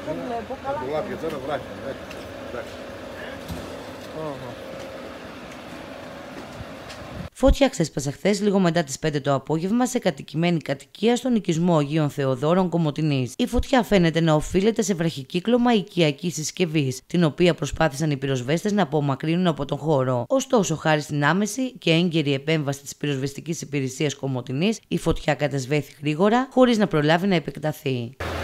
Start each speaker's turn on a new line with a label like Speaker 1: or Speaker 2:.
Speaker 1: δεν βλέπω. Καλά.
Speaker 2: Το λάπια τώρα βράχει. Εντάξει.
Speaker 3: Φωτιά ξέσπασε χθες λίγο μετά τις 5 το απόγευμα σε κατοικημένη κατοικία στον οικισμό Αγίων Θεοδόρων Κομοτηνής. Η φωτιά φαίνεται να οφείλεται σε βραχικύκλωμα οικιακής συσκευής, την οποία προσπάθησαν οι πυροσβέστες να απομακρύνουν από τον χώρο. Ωστόσο, χάρη στην άμεση και έγκαιρη επέμβαση της πυροσβεστικής υπηρεσίας Κομοτηνής, η φωτιά κατεσβέθη γρήγορα, χωρίς να προλάβει να επεκταθεί.